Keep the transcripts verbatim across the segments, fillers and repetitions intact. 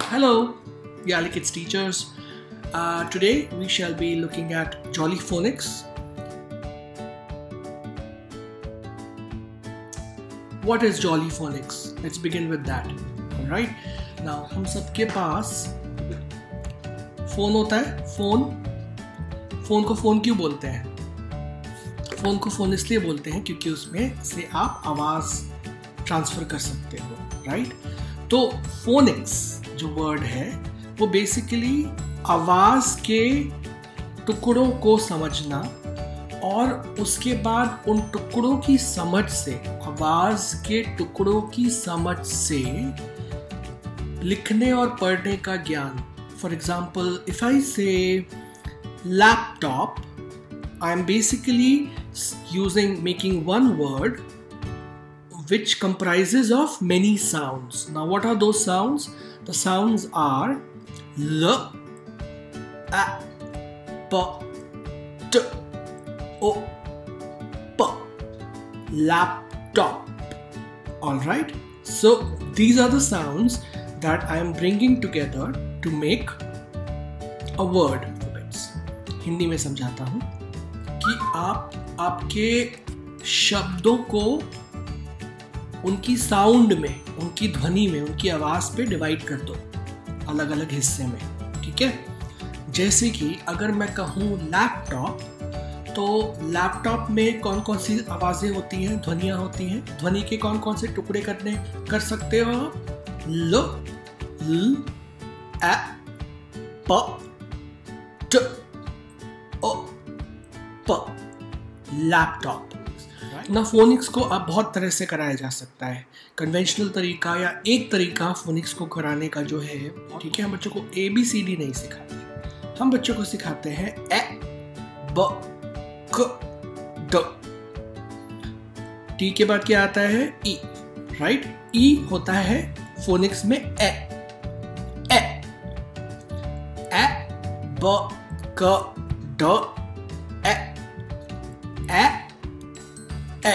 Hello, yeah, like it's teachers. Uh, today we shall be looking at Jolly Phonics. What is Jolly Phonics? Let's begin with that. Alright. Now हम सबके पास phone होता है. Phone phone को phone क्यों बोलते हैं? Phone को phone इसलिए बोलते हैं क्योंकि उसमें से आप आवाज ट्रांसफर कर सकते हो. राइट. तो फोनिक्स जो वर्ड है वो बेसिकली आवाज के टुकड़ों को समझना और उसके बाद उन टुकड़ों की समझ से, आवाज के टुकड़ों की समझ से लिखने और पढ़ने का ज्ञान. For example, if I say laptop, I am basically using making one word which comprises of many sounds. Now what are those sounds? The sounds are L, A, P, T, O, P. Laptop. Alright? So these are the sounds that I am bringing together to make a word. Hindi में समझाता हूँ कि आप आपके शब्दों को उनकी sound में, उनकी ध्वनि में, उनकी आवाज पे डिवाइड कर दो अलग अलग हिस्से में. ठीक है. जैसे कि अगर मैं कहूँ लैपटॉप, तो लैपटॉप में कौन कौन सी आवाजें होती हैं, ध्वनियां होती हैं. ध्वनि के कौन कौन से टुकड़े करने कर सकते हो आप? ल, ल, ए, प, ट, ओ, प. लैपटॉप. ना फोनिक्स को अब बहुत तरह से कराया जा सकता है. कन्वेंशनल तरीका या एक तरीका फोनिक्स को कराने का जो है, ठीक है, हम बच्चों को ए बी सी डी नहीं सिखाते. हम बच्चों को सिखाते हैं ए, ब, क, ड. टी के बाद क्या आता है? ई. राइट. ई होता है फोनिक्स में ए. ए, ए, ब, क, ड, ए, ए, ए,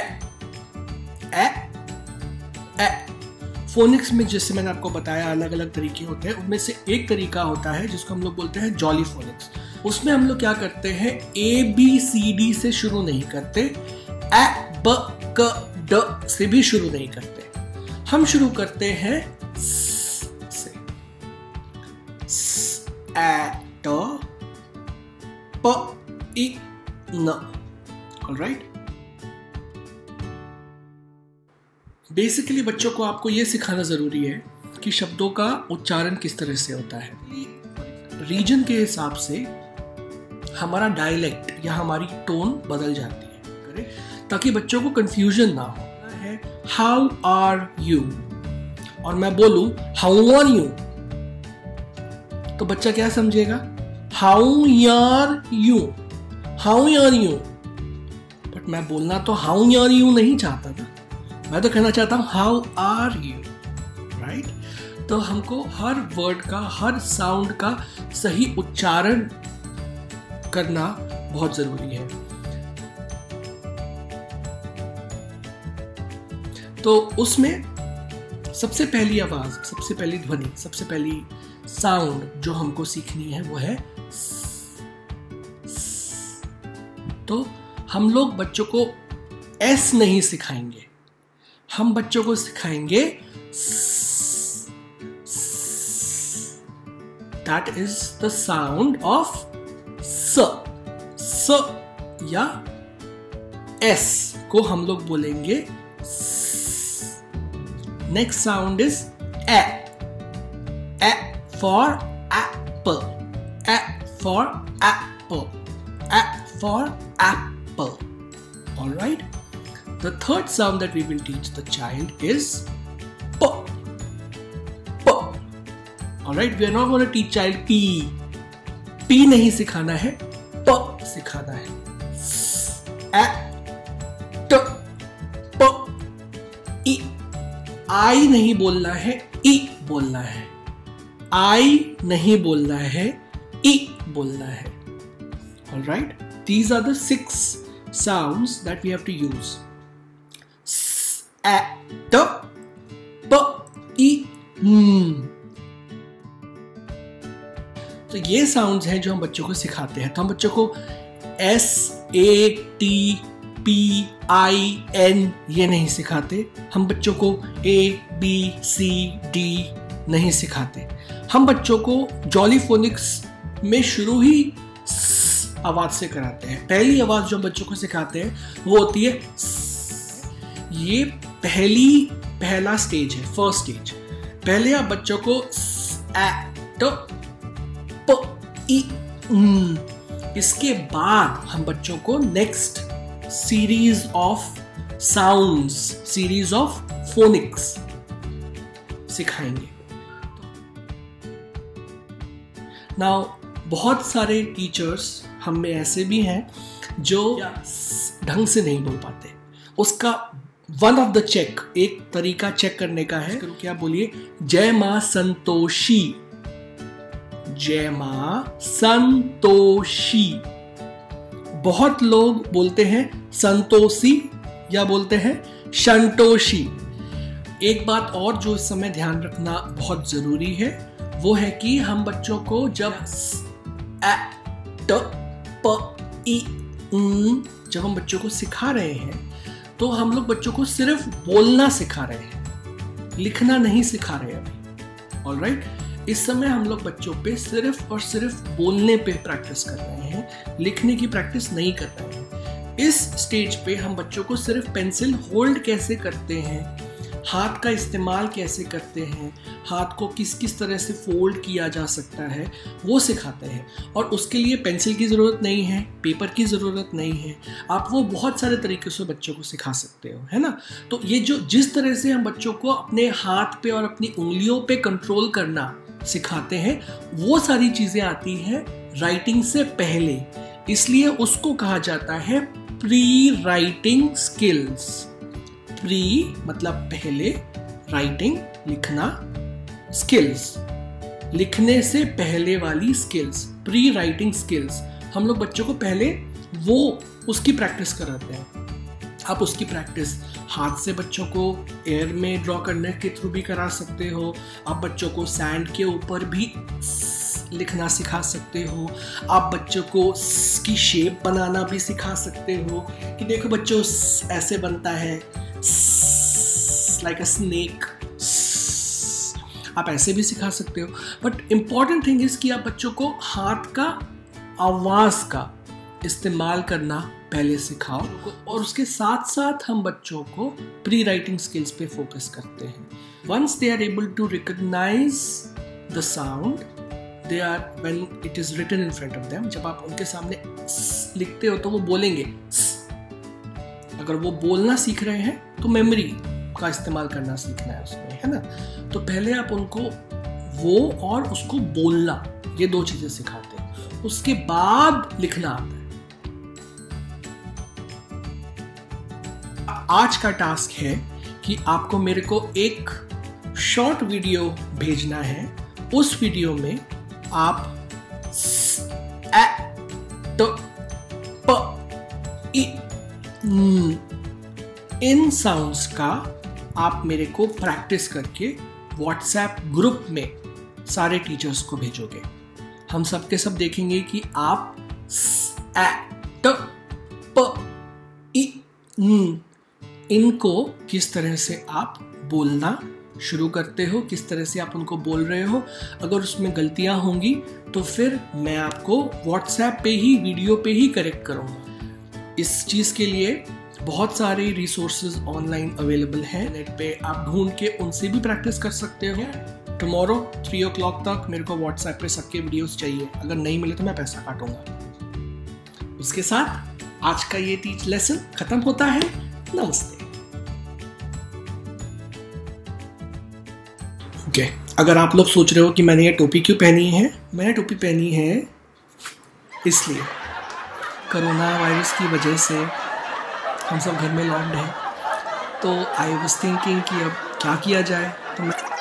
ए, ए. फोनिक्स में जैसे मैंने आपको बताया अलग अलग तरीके होते हैं. उनमें से एक तरीका होता है जिसको हम लोग बोलते हैं जॉली फोनिक्स. उसमें हम लोग क्या करते हैं? ए बी सी डी से शुरू नहीं करते, ए, ब, क, ड से भी शुरू नहीं करते. हम शुरू करते हैं स से. स, ए, ट, प, इ, न. ऑलराइट. बेसिकली बच्चों को आपको ये सिखाना ज़रूरी है कि शब्दों का उच्चारण किस तरह से होता है. रीजन के हिसाब से हमारा डायलेक्ट या हमारी टोन बदल जाती है, ताकि बच्चों को कंफ्यूजन ना हो. है हाउ आर यू और मैं बोलूं हाउ आर यू, तो बच्चा क्या समझेगा? How are you, how are you. But मैं बोलना तो हाउ आर यू नहीं चाहता ना. मैं तो कहना चाहता हूं हाउ आर यू. राइट. तो हमको हर वर्ड का, हर साउंड का सही उच्चारण करना बहुत जरूरी है. तो उसमें सबसे पहली आवाज, सबसे पहली ध्वनि, सबसे पहली साउंड जो हमको सीखनी है वो है स, स. तो हम लोग बच्चों को एस नहीं सिखाएंगे, हम बच्चों को सिखाएंगे स, स. That is the sound of स. स या एस को हम लोग बोलेंगे स. Next sound is A. A for apple. A for apple. A for apple. All right. The third sound that we will teach the child is P. P. Alright, we are not going to teach child P. P नहीं सिखाना है, P सिखाना है. S, A, T, P, I. I नहीं बोलना है, I बोलना है. I नहीं बोलना है, I बोलना है. Alright, these are the six sounds that we have to use. A, T, P, I, N. ये साउंड्स हैं जो हम बच्चों को सिखाते हैं। तो हम बच्चों को S A T P I N ये नहीं सिखाते, हम बच्चों को ए बी सी डी नहीं सिखाते। हम बच्चों को जॉली फोनिक्स में शुरू ही स आवाज से कराते हैं। पहली आवाज जो हम बच्चों को सिखाते हैं वो होती है स। ये पहली पहला स्टेज है, फर्स्ट स्टेज। पहले आप बच्चों को स, ए, ट, प, ई, न। इसके बाद हम बच्चों को next series of sounds, series of phonics सिखाएंगे। नाउ बहुत सारे टीचर्स हम में ऐसे भी हैं जो ढंग से नहीं बोल पाते। उसका वन ऑफ द चेक, एक तरीका चेक करने का है, क्या बोलिए, जय मां संतोषी, जय मां संतोषी। बहुत लोग बोलते हैं संतोषी या बोलते हैं संतोषी। एक बात और जो इस समय ध्यान रखना बहुत जरूरी है वो है कि हम बच्चों को जब ए, ट, प, ई, न, जब हम बच्चों को सिखा रहे हैं तो हम लोग बच्चों को सिर्फ बोलना सिखा रहे हैं, लिखना नहीं सिखा रहे अभी। ऑलराइट, इस समय हम लोग बच्चों पे सिर्फ और सिर्फ बोलने पे प्रैक्टिस कर रहे हैं, लिखने की प्रैक्टिस नहीं कर रहे हैं। इस स्टेज पे हम बच्चों को सिर्फ पेंसिल होल्ड कैसे करते हैं, हाथ का इस्तेमाल कैसे करते हैं, हाथ को किस किस तरह से फोल्ड किया जा सकता है वो सिखाते हैं। और उसके लिए पेंसिल की ज़रूरत नहीं है, पेपर की ज़रूरत नहीं है, आप वो बहुत सारे तरीके से बच्चों को सिखा सकते हो, है ना। तो ये जो जिस तरह से हम बच्चों को अपने हाथ पे और अपनी उंगलियों पे कंट्रोल करना सिखाते हैं वो सारी चीज़ें आती हैं राइटिंग से पहले, इसलिए उसको कहा जाता है प्री राइटिंग स्किल्स। प्री मतलब पहले, राइटिंग लिखना, स्किल्स लिखने से पहले वाली स्किल्स, प्री राइटिंग स्किल्स। हम लोग बच्चों को पहले वो उसकी प्रैक्टिस कराते हैं। आप उसकी प्रैक्टिस हाथ से बच्चों को एयर में ड्रॉ करने के थ्रू भी करा सकते हो, आप बच्चों को सैंड के ऊपर भी लिखना सिखा सकते हो, आप बच्चों को की शेप बनाना भी सिखा सकते हो कि देखो बच्चों ऐसे बनता है, लाइक अ स्नेक, आप ऐसे भी सिखा सकते हो। बट इम्पॉर्टेंट थिंग इज कि आप बच्चों को हाथ का आवाज का इस्तेमाल करना पहले सिखाओ और उसके साथ साथ हम बच्चों को प्री राइटिंग स्किल्स पे फोकस करते हैं। Once they are able to recognise the sound, they are when it is written in front of them, जब आप उनके सामने लिखते हो तो वो बोलेंगे। अगर वो बोलना सीख रहे हैं तो मेमोरी का इस्तेमाल करना सीखना है उसमें, है ना। तो पहले आप उनको वो और उसको बोलना, ये दो चीजें सिखाते हैं, उसके बाद लिखना आता है। आज का टास्क है कि आपको मेरे को एक शॉर्ट वीडियो भेजना है। उस वीडियो में आप स, ए, ट, प, ई, न, इन साउंड्स का आप मेरे को प्रैक्टिस करके व्हाट्सएप ग्रुप में सारे टीचर्स को भेजोगे। हम सब के सब देखेंगे कि आप स, ए, ट, प, ई, न इनको किस तरह से आप बोलना शुरू करते हो, किस तरह से आप उनको बोल रहे हो। अगर उसमें गलतियां होंगी तो फिर मैं आपको व्हाट्सएप पे ही, वीडियो पे ही करेक्ट करूँगा। इस चीज़ के लिए बहुत सारे रिसोर्सेज ऑनलाइन अवेलेबल हैं नेट पे, आप ढूंढ के उनसे भी प्रैक्टिस कर सकते हो। टुमारो थ्री ओ क्लॉक तक मेरे को व्हाट्सएप पे सबके वीडियोस चाहिए, अगर नहीं मिले तो मैं पैसा काटूंगा। उसके साथ आज का ये टीच लेसन खत्म होता है। नमस्ते। Okay okay. अगर आप लोग सोच रहे हो कि मैंने ये टोपी क्यों पहनी है, मैंने टोपी पहनी है इसलिए कोरोना वायरस की वजह से हम सब घर में लॉक्ड हैं, तो आई वाज थिंकिंग कि अब क्या किया जाए, तो मैं